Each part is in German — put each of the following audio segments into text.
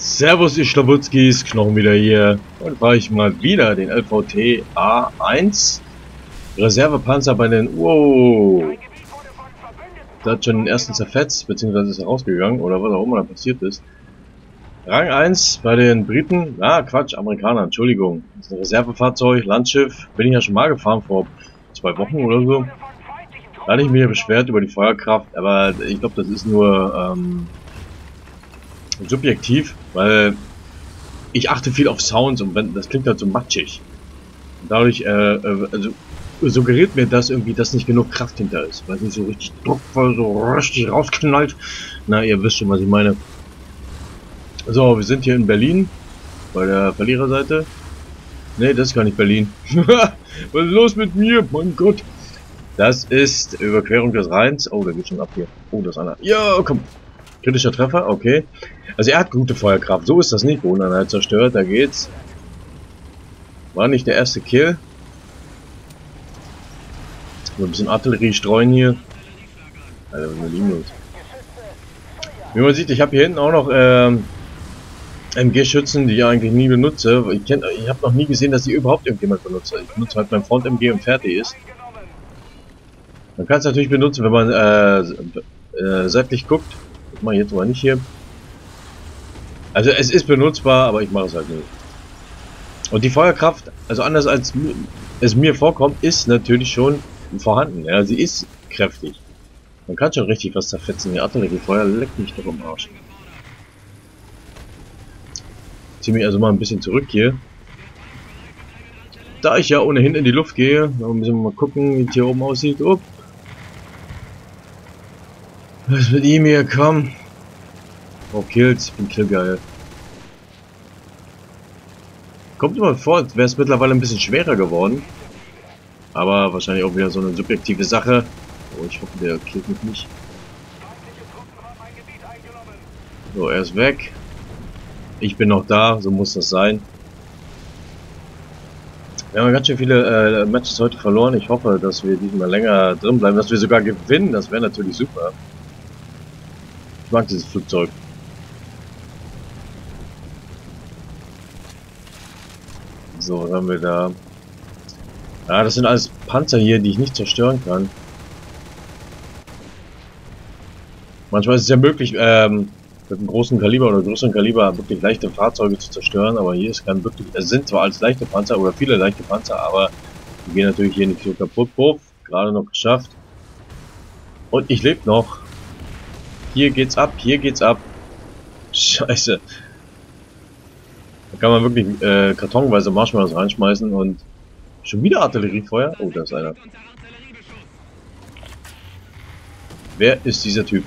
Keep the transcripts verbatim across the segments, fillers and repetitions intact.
Servus, ihr Schlawutzkis, Knochen wieder hier. Und fahre ich mal wieder den L V T A eins. Reservepanzer bei den... Wow! Der hat schon den ersten zerfetzt, beziehungsweise ist er rausgegangen, oder was auch immer da passiert ist. Rang eins bei den Briten. Ah, Quatsch, Amerikaner, Entschuldigung. Das ist ein Reservefahrzeug, Landschiff. Bin ich ja schon mal gefahren, vor zwei Wochen oder so. Da hatte ich mich ja beschwert über die Feuerkraft, aber ich glaube, das ist nur ähm, subjektiv, weil ich achte viel auf Sounds und wenn, das klingt halt so matschig. Und dadurch äh, äh, also suggeriert mir das irgendwie, dass nicht genug Kraft hinter ist, weil es nicht so richtig druckvoll, so richtig rausknallt. Na, ihr wisst schon, was ich meine. So, wir sind hier in Berlin, bei der Verliererseite. Ne, das ist gar nicht Berlin. Was ist los mit mir? Mein Gott. Das ist Überquerung des Rheins. Oh, da geht schon ab hier. Oh, das ist einer. Ja, komm. Kritischer Treffer, okay. Also er hat gute Feuerkraft. So ist das nicht. Bodeneinheit zerstört, da geht's. War nicht der erste Kill. So ein bisschen Artillerie streuen hier. Alter, was ist mit ihm los? Wie man sieht, ich habe hier hinten auch noch ähm, M G-Schützen, die ich eigentlich nie benutze. Ich, kenn, ich habe noch nie gesehen, dass die überhaupt irgendjemand benutzt. Ich benutze halt mein Front M G und fertig ist. Man kann es natürlich benutzen, wenn man äh, äh, seitlich guckt. Das mache ich jetzt mal nicht hier. Also es ist benutzbar, aber ich mache es halt nicht. Und die Feuerkraft, also anders als es mir vorkommt, ist natürlich schon vorhanden. Ja, sie ist kräftig. Man kann schon richtig was zerfetzen. Die Artilleriefeuer leckt mich doch am Arsch. Ich ziehe mich also mal ein bisschen zurück hier. Da ich ja ohnehin in die Luft gehe, müssen wir mal gucken, wie es hier oben aussieht. Oh. Was mit ihm hier? Komm. Oh, Kills. Ich bin killgeil. Kommt immer vor, als wäre es mittlerweile ein bisschen schwerer geworden. Aber wahrscheinlich auch wieder so eine subjektive Sache. Oh, ich hoffe, der killt mich nicht. So, er ist weg. Ich bin noch da, so muss das sein. Wir haben ganz schön viele äh, Matches heute verloren. Ich hoffe, dass wir diesmal länger drin bleiben, dass wir sogar gewinnen. Das wäre natürlich super. Ich mag dieses Flugzeug. So, was haben wir da? Ja, das sind alles Panzer hier, die ich nicht zerstören kann. Manchmal ist es ja möglich, ähm, mit einem großen Kaliber oder größeren Kaliber wirklich leichte Fahrzeuge zu zerstören, aber hier ist kein wirklich, es sind zwar alles leichte Panzer oder viele leichte Panzer, aber die gehen natürlich hier nicht so kaputt. Puff, gerade noch geschafft. Und ich lebe noch. Hier geht's ab, hier geht's ab. Scheiße. Da kann man wirklich äh, kartonweise Marshmallows reinschmeißen und schon wieder Artilleriefeuer. Oh, da ist einer. Wer ist dieser Typ?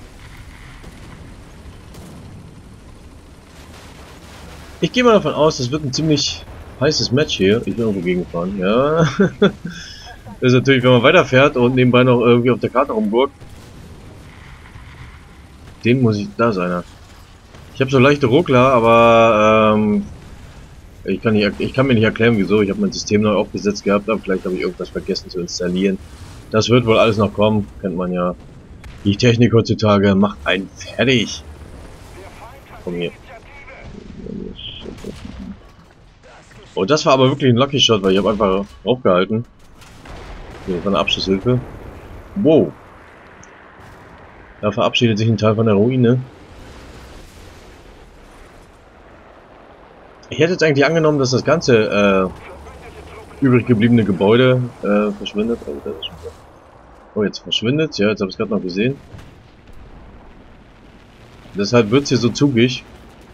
Ich gehe mal davon aus, das wird ein ziemlich heißes Match hier. Ich bin irgendwo gegengefahren. Ja. Das ist natürlich, wenn man weiterfährt und nebenbei noch irgendwie auf der Karte rumgurkt. Den muss ich... Da ist einer. Ich habe so leichte Ruckler, aber ähm, ich kann nicht, ich kann mir nicht erklären, wieso. Ich habe mein System neu aufgesetzt gehabt, aber vielleicht habe ich irgendwas vergessen zu installieren. Das wird wohl alles noch kommen, kennt man ja. Die Technik heutzutage macht einen fertig. Komm hier. Oh, das war aber wirklich ein Lucky Shot, weil ich habe einfach draufgehalten. Hier ist eine Abschusshilfe. Wow. Da verabschiedet sich ein Teil von der Ruine. Ich hätte jetzt eigentlich angenommen, dass das ganze äh, übrig gebliebene Gebäude äh, verschwindet. Oh, das ist schon so. Oh, jetzt verschwindet. Ja, jetzt habe ich es gerade noch gesehen. Deshalb wird es hier so zugig.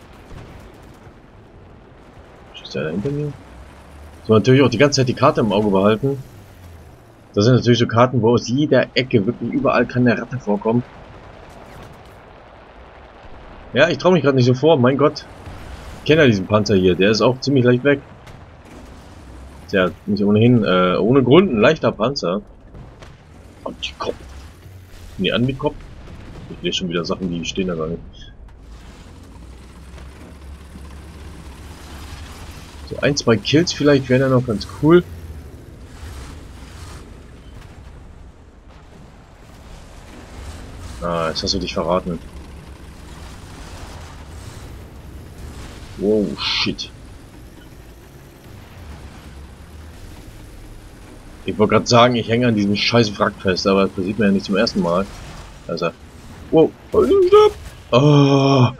Ist der da hinter mir? So, natürlich auch die ganze Zeit die Karte im Auge behalten. Das sind natürlich so Karten, wo aus jeder Ecke, wirklich überall kann eine Ratte vorkommen. Ja, ich traue mich gerade nicht so vor. Mein Gott. Ich kenne ja diesen Panzer hier. Der ist auch ziemlich leicht weg. Tja, nicht ohnehin, äh, ohne Grund ein leichter Panzer. Und die Kopf. Nee, an die Kopf. Ich lese schon wieder Sachen, die stehen da gar nicht. So ein, zwei Kills vielleicht wären ja noch ganz cool. Ah, jetzt hast du dich verraten. Wow, shit. Ich wollte gerade sagen, ich hänge an diesem scheiß Wrack fest, aber das passiert mir ja nicht zum ersten Mal. Also, wow, stopp! Oh.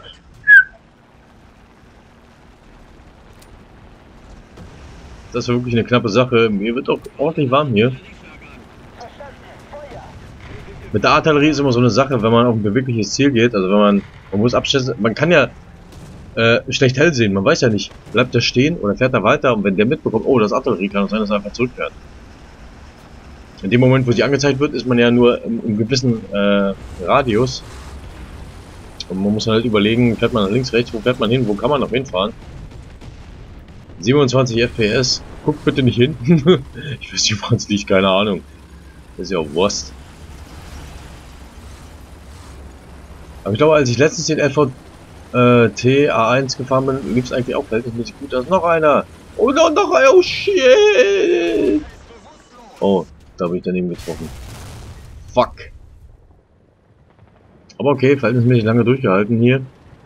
Das war wirklich eine knappe Sache. Mir wird auch ordentlich warm hier. Mit der Artillerie ist immer so eine Sache, wenn man auf ein bewegliches Ziel geht, also wenn man, man muss abschätzen, man kann ja äh, schlecht hell sehen, man weiß ja nicht, bleibt er stehen oder fährt er weiter, und wenn der mitbekommt, oh, das ist Artillerie, kann es sein, dass er einfach zurückfährt. In dem Moment, wo sie angezeigt wird, ist man ja nur im, im gewissen äh, Radius. Und man muss halt überlegen, fährt man nach links, rechts, wo fährt man hin, wo kann man noch hinfahren. siebenundzwanzig F P S, guckt bitte nicht hin. Ich weiß nicht, woran es liegt, keine Ahnung. Das ist ja auch Wurst. Aber ich glaube, als ich letztens den L V T A eins gefahren bin, lief es eigentlich auch verhältnismäßig gut. Da ist noch einer. Oh, noch, noch einer. Oh, shit. Oh, da habe ich daneben getroffen. Fuck. Aber okay, verhältnismäßig lange durchgehalten hier.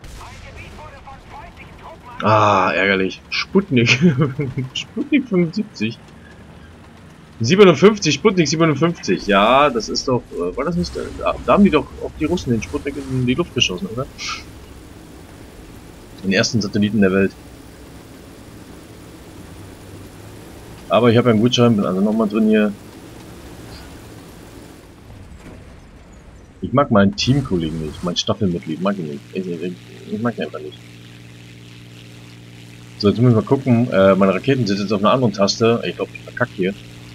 Ah, ärgerlich. Sputnik. Sputnik fünfundsiebzig. siebenundfünfzig, Sputnik siebenundfünfzig. Ja, das ist doch... Äh, war das nicht... Da, da haben die doch auch die Russen den Sputnik in die Luft geschossen, oder? Den ersten Satelliten der Welt. Aber ich habe einen Gutschein, bin also nochmal drin hier. Ich mag meinen Teamkollegen nicht, mein Staffelmitglied mag ich nicht. Ich, ich, ich mag ihn einfach nicht. So, jetzt müssen wir mal gucken. Äh, meine Raketen sind jetzt auf einer anderen Taste. Ich glaube, ich verkacke hier.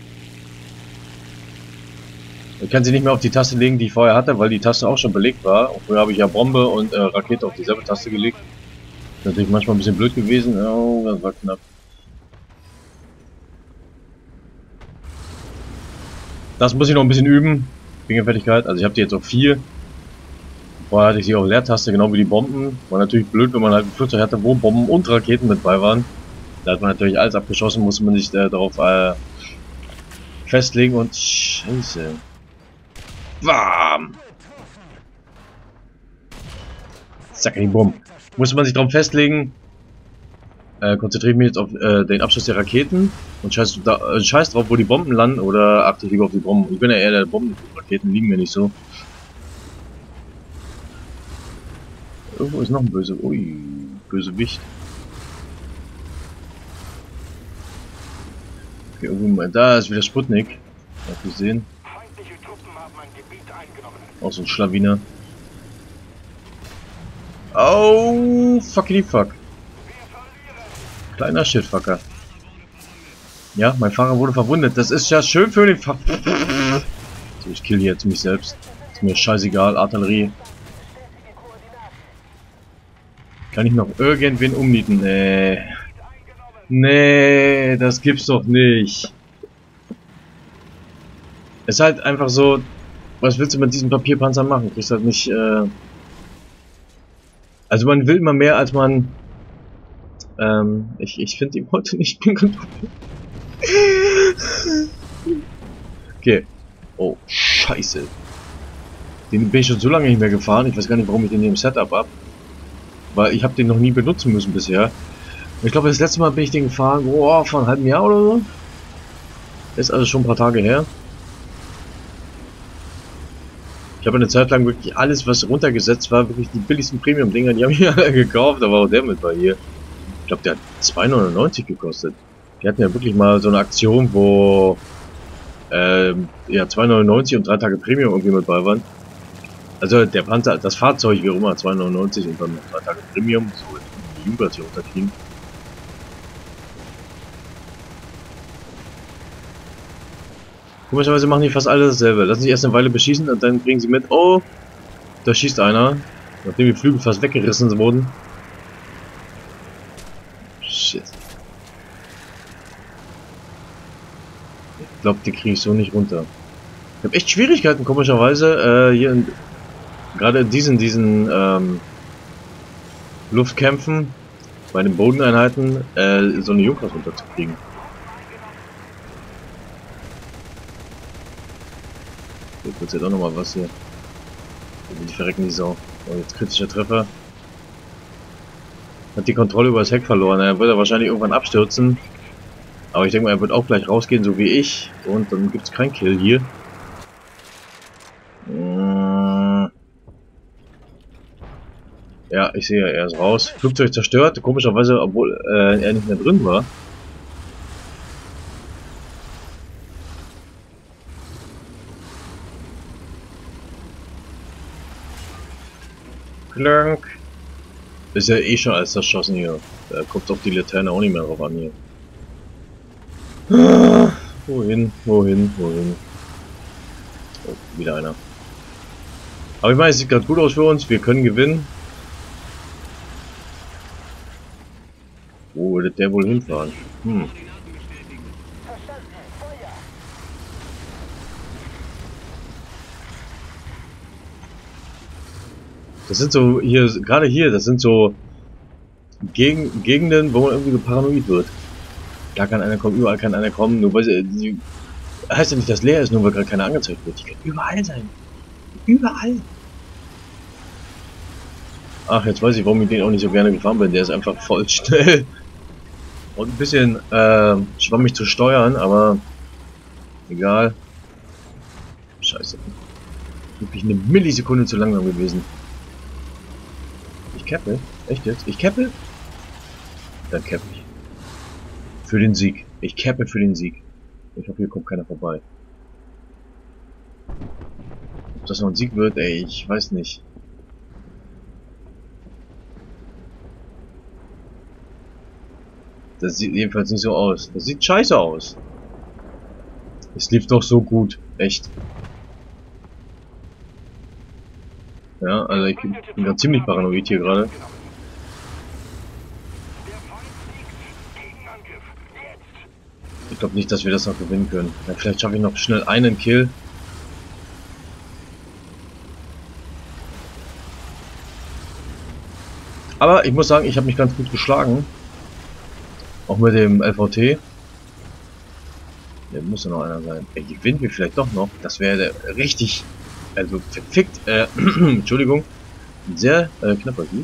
Ich kann sie nicht mehr auf die Taste legen, die ich vorher hatte, weil die Taste auch schon belegt war. Und früher habe ich ja Bombe und äh, Rakete auf dieselbe Taste gelegt. Das ist natürlich manchmal ein bisschen blöd gewesen. Oh, das war knapp. Das muss ich noch ein bisschen üben. Fingerfertigkeit. Also ich habe die jetzt auf vier. Vorher hatte ich sie auf Leertaste, genau wie die Bomben. War natürlich blöd, wenn man halt ein Flugzeug hatte, wo Bomben und Raketen mit bei waren. Da hat man natürlich alles abgeschossen, musste man sich äh, darauf äh, festlegen und... Scheiße. Warm! Zack, die Bomben. Musste man sich darauf festlegen. Äh, konzentriere ich mich jetzt auf äh, den Abschuss der Raketen und scheiß, da, äh, scheiß drauf, wo die Bomben landen, oder achte ich lieber auf die Bomben. Ich bin ja eher der Bomben, Raketen liegen mir nicht so. Irgendwo ist noch ein böse, ui, böse Wicht. Okay, irgendwo mal, da ist wieder Sputnik. Hast du gesehen? Auch so ein Schlawiner. Oh, fuckity fuck. Kleiner Shitfucker. Ja, mein Fahrer wurde verwundet. Das ist ja schön für den Fa So, ich kill jetzt mich selbst. Ist mir scheißegal, Artillerie. Kann ich noch irgendwen umnieten? Nee. Nee, das gibt's doch nicht. Es ist halt einfach so, was willst du mit diesem Papierpanzer machen? Du kriegst halt nicht, äh also man will immer mehr, als man, ähm, ich, ich finde die heute nicht mehr gut. Okay. Oh, scheiße. Den bin ich schon so lange nicht mehr gefahren, ich weiß gar nicht, warum ich den hier im Setup habe. Weil ich habe den noch nie benutzen müssen bisher. Ich glaube, das letzte Mal bin ich den gefahren, oh, vor einem halben Jahr oder so. Das ist also schon ein paar Tage her. Ich habe eine Zeit lang wirklich alles, was runtergesetzt war, wirklich die billigsten Premium-Dinger, die habe ich alle gekauft, da war auch der mit bei hier. Ich glaube, der hat zwei neunundneunzig gekostet. Die hatten ja wirklich mal so eine Aktion, wo ähm, ja, zwei neunundneunzig und drei Tage Premium irgendwie mit bei waren. Also der Panzer, das Fahrzeug wie auch immer, zwei neunundneunzig und dann drei Tage Premium, so die Jugendversion unterkriegen. Komischerweise machen die fast alle dasselbe. Lassen sich erst eine Weile beschießen und dann kriegen sie mit, oh, da schießt einer, nachdem die Flügel fast weggerissen wurden. Shit. Ich glaube, die kriege ich so nicht runter. Ich habe echt Schwierigkeiten, komischerweise, äh, hier in, gerade in diesen, diesen ähm, Luftkämpfen, bei den Bodeneinheiten, äh, so eine Junkers runterzukriegen. Jetzt wird ja doch nochmal was hier. Die verrecken die Sau. Oh, jetzt kritischer Treffer. Hat die Kontrolle über das Heck verloren. Er wird er wahrscheinlich irgendwann abstürzen. Aber ich denke mal, er wird auch gleich rausgehen, so wie ich. Und dann gibt es kein Kill hier. Ja, ich sehe, er ist raus. Flugzeug zerstört. Komischerweise, obwohl äh, er nicht mehr drin war. Klank. Ist ja eh schon alles zerschossen hier. Da kommt auf die Laterne auch nicht mehr drauf an hier. Ah, wohin, wohin, wohin. Oh, wieder einer. Aber ich meine, es sieht gerade gut aus für uns. Wir können gewinnen. Wo würde der wohl hinfahren? Hm. Das sind so hier, gerade hier, das sind so Geg Gegenden, wo man irgendwie so paranoid wird. Da kann einer kommen, überall kann einer kommen, nur weil sie, sie heißt ja nicht, dass leer ist, nur weil gerade keiner angezeigt wird. Die können überall sein. Überall. Ach, jetzt weiß ich, warum ich den auch nicht so gerne gefahren bin. Der ist einfach voll schnell. Und ein bisschen äh, schwammig zu steuern, aber egal. Scheiße. Wirklich eine Millisekunde zu langsam gewesen. Ich cappe? Echt jetzt? Ich cappe? Dann cappe ich. Für den Sieg. Ich cappe für den Sieg. Ich hoffe, hier kommt keiner vorbei. Ob das noch ein Sieg wird, ey, ich weiß nicht. Das sieht jedenfalls nicht so aus. Das sieht scheiße aus. Es lief doch so gut. Echt. Ja, also ich bin gerade ziemlich paranoid hier gerade. Ich glaube nicht, dass wir das noch gewinnen können. Ja, vielleicht schaffe ich noch schnell einen Kill. Aber ich muss sagen, ich habe mich ganz gut geschlagen. Auch mit dem L V T. Hier muss ja noch einer sein. Ey, gewinnen wir vielleicht doch noch. Das wäre richtig, also verfickt, äh, Entschuldigung, sehr äh, knapper Sieg.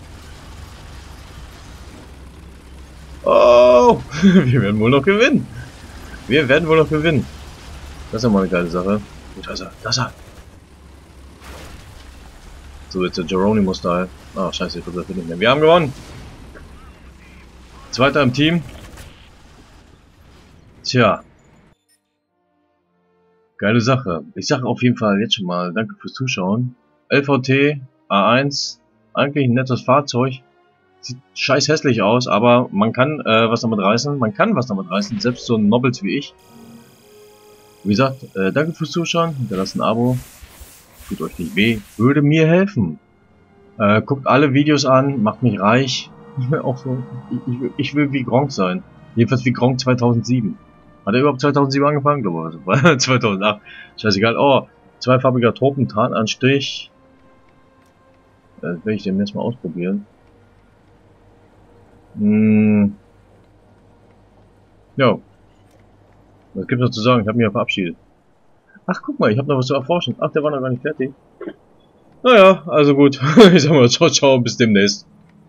Oh, wir werden wohl noch gewinnen. Wir werden wohl noch gewinnen. Das ist ja mal eine geile Sache. Da ist er, da ist er. So, jetzt der Geronimo-Style. Ah, scheiße, ich glaube, das wird nicht mehr. Wir haben gewonnen. Zweiter im Team. Tja. Geile Sache. Ich sage auf jeden Fall jetzt schon mal danke fürs Zuschauen. L V T A eins. Eigentlich ein nettes Fahrzeug. Sieht scheiß hässlich aus, aber man kann äh, was damit reißen. Man kann was damit reißen. Selbst so ein Nobels wie ich. Wie gesagt, äh, danke fürs Zuschauen. Hinterlasst ein Abo. Tut euch nicht weh. Würde mir helfen. Äh, guckt alle Videos an. Macht mich reich. Auch so. Ich, ich, ich will wie Gronk sein. Jedenfalls wie Gronk zweitausendsieben. Hat er überhaupt zweitausendsieben angefangen? Glaube ich. zweitausendacht. Scheißegal. Oh, zweifarbiger Tropentarnanstrich. Das werde ich demnächst mal ausprobieren. Hm. Ja. Was gibt's noch zu sagen? Ich habe mich ja verabschiedet. Ach, guck mal, ich habe noch was zu erforschen. Ach, der war noch gar nicht fertig. Naja, also gut. Ich sag mal, ciao, ciao, bis demnächst.